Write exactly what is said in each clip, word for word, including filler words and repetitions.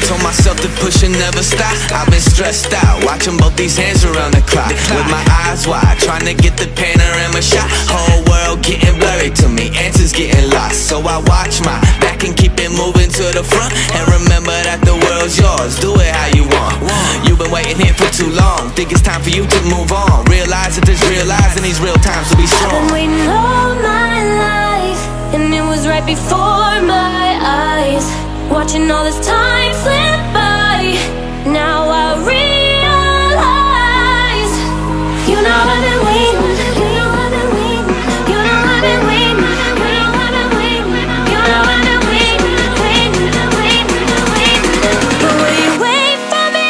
told myself to push and never stop. I've been stressed out, watching both these hands around the clock, with my eyes wide, trying to get the panorama shot. Whole world getting blurry to me, answers getting lost. So I watch my back and keep it moving to the front, and remember that the world's yours, do it how you want. You've been waiting here for too long, think it's time for you to move on. Realize that there's real lies in these real times, so be strong. I've been waiting all my life, and it was right before my eyes, watching all this time slip by. Now I realize, you know I've been waiting, you know I've been waiting, you know I've been waiting, you know I've been waiting, you know I've been waiting, waiting, waiting, waiting. But will you wait for me?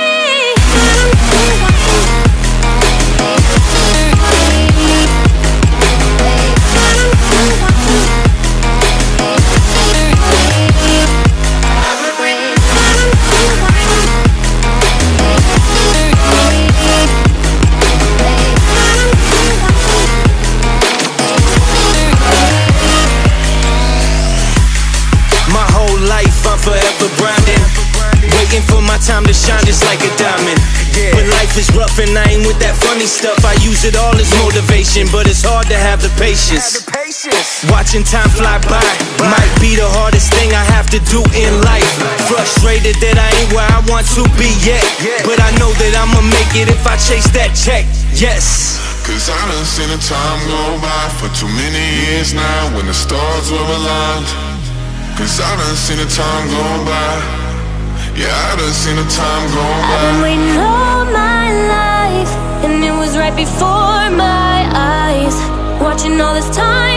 Forever grinding, waiting for my time to shine just like a diamond. But life is rough and I ain't with that funny stuff. I use it all as motivation, but it's hard to have the patience. Watching time fly by might be the hardest thing I have to do in life. Frustrated that I ain't where I want to be yet, but I know that I'ma make it if I chase that check, yes. Cause I done seen the time go by for too many years now, when the stars were aligned. Cause I done seen the time go by. Yeah, I done seen the time go by. I've been waiting all my life, and it was right before my eyes, watching all this time